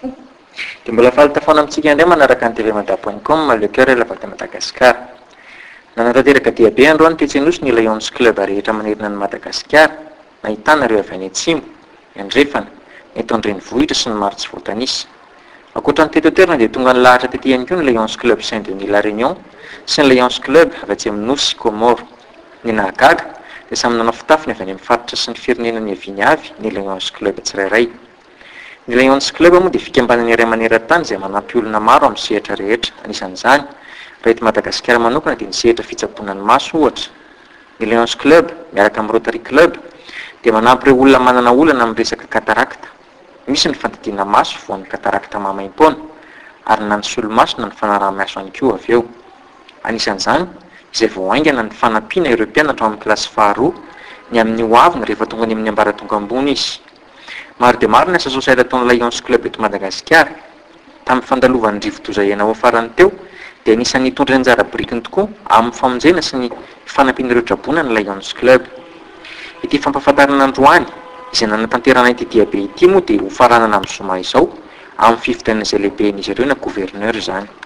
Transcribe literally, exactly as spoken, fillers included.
Dia mbola fahalitafana amintsika indray manaraka ny T V madà point com le cœur et la voix de Madagascar. Nanatanteraka dia be androany Petsenos ny Lions Club rehetra manerana ny Madagasikara, nahitana ireo avy any atsimo, ny andrefana, ny eto an-drenivohitra sy ny maro tsy voatanisa. Ankoatra ny teto toerana dia tonga ny lahatra tety ihany koa ny Lions Club Saint-Denis La Réunion sy ny Lions Club avy atsy amin'ny Nosy Comore. Ny nahagaga dia samy nanao fitafiny avy any amin'ny faritra sy ny firenenany avy avy ny Lions Club tsirairay. Ny Lions Club moa dia fikambanany iray maneran-tany izay manampy olona maro amin'ny sehatra rehetra. Anisan'izany, raha eto Madagasikara manokana dia ny sehatra fitsaboana ny maso ohatra. Ny Lions Club miaraka amin'ny Rotary Club dia manampy ireo olona manana olana amin'ny resaka katarakta. Misy ny fandidiana maso voan'ny katarakta mamaim-poana ary na ny solomaso na ny fanaraha-maso ihany koa avy eo. Anisan'izany, izay vao haingana ny fanampiana ireo mpianatra amin'ny kilasy faharoa ny amin'ny hoavina rehefa tonga ny amin'ny ambaratonga ambony izy. Maro dia maro ny asa sosialy ataon'ny Lions Club eto Madagasikara. Tamin'ny fandalovan'ny rivo-doza ianao farany teo dia anisan'ny nitondra ny anjara birikiny tokoa amin'ny famonjena sy ny fanampian'ireo draboana ny Lions Club. Ity fampahafantarana androany izay nanatanterana ity dia be ity moa dia ho faranana amin'ny zoma izao amin'ny fifidianana izay lehiben'izy ireo na gouverneur izany.